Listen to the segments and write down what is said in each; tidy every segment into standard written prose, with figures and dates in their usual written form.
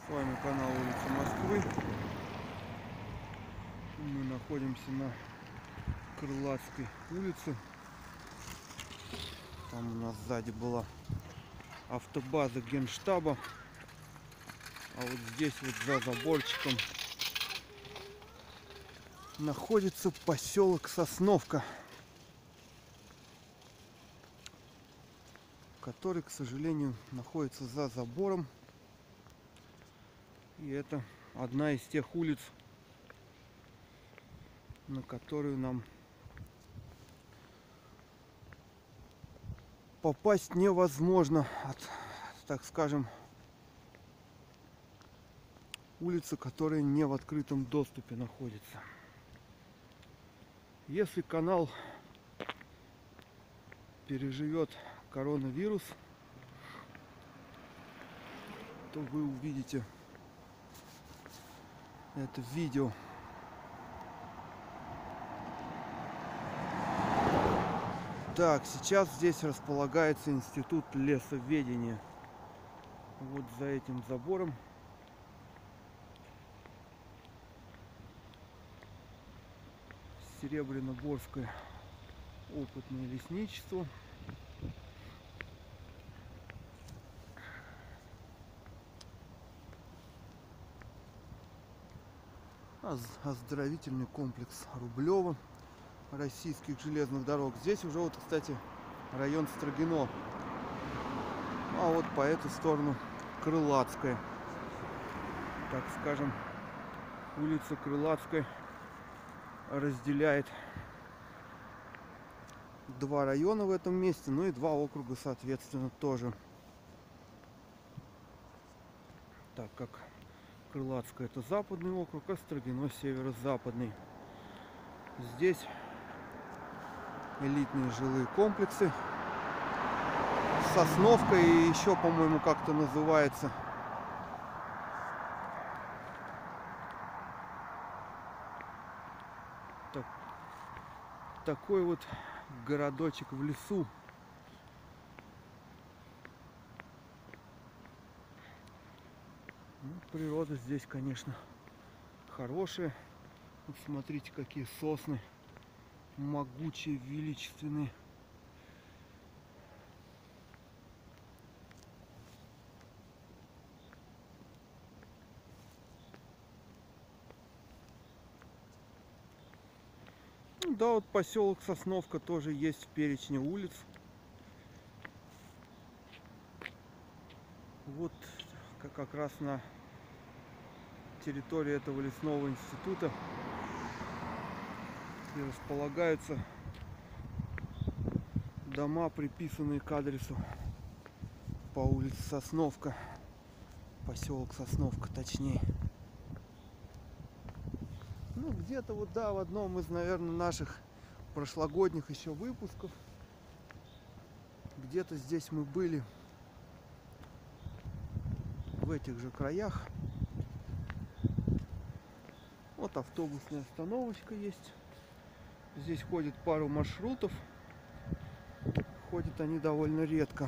С вами канал Улица Москвы. Мы находимся на Крылатской улице. Там у нас сзади была автобаза Генштаба. А вот здесь вот за заборчиком находится поселок Сосновка, который, к сожалению, находится за забором. И это одна из тех улиц, на которую нам попасть невозможно от, так скажем, улицы, которая не в открытом доступе находится. Если канал переживет коронавирус, то вы увидите это видео. Так, сейчас здесь располагается институт лесоведения. Вот за этим забором. Серебряно-Борское опытное лесничество. Оздоровительный комплекс Рублево российских железных дорог. Здесь уже вот, кстати, район Строгино. А вот по эту сторону Крылатская. Так скажем, улица Крылатская разделяет два района в этом месте, ну и два округа, соответственно, тоже. Так как Крылатская — это западный округ, а Строгино — северо-западный. Здесь элитные жилые комплексы. Сосновка и еще, по-моему, как-то называется. Такой вот городочек в лесу. Ну, природа здесь, конечно, хорошая. Вот смотрите, какие сосны могучие, величественные. Ну, да, вот поселок Сосновка тоже есть в перечне улиц. Вот как раз на территории этого лесного института и располагаются дома, приписанные к адресу по улице Сосновка, поселок Сосновка точнее. Ну, где-то вот, да, в одном из, наверное, наших прошлогодних еще выпусков, где-то здесь мы были, в этих же краях. Вот автобусная остановочка есть. Здесь ходит пару маршрутов. Ходят они довольно редко.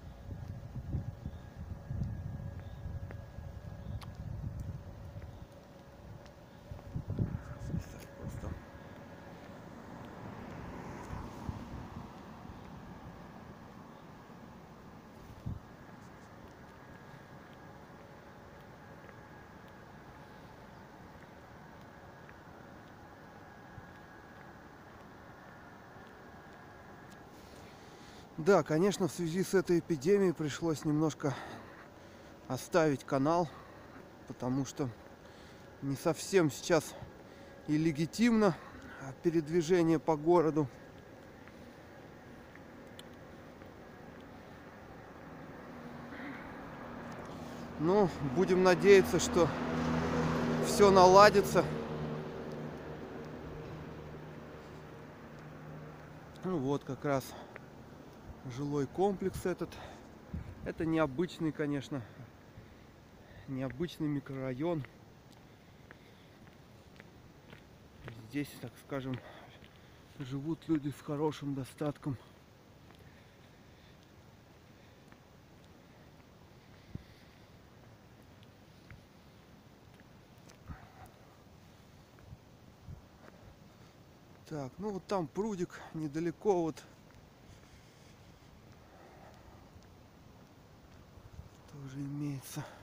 Да, конечно, в связи с этой эпидемией пришлось немножко оставить канал, потому что не совсем сейчас и легитимно передвижение по городу. Ну, будем надеяться, что все наладится. Ну вот как раз жилой комплекс этот. Это необычный, конечно, необычный микрорайон. Здесь, так скажем, живут люди с хорошим достатком. Так, ну вот там прудик недалеко вот. Тоже имеется.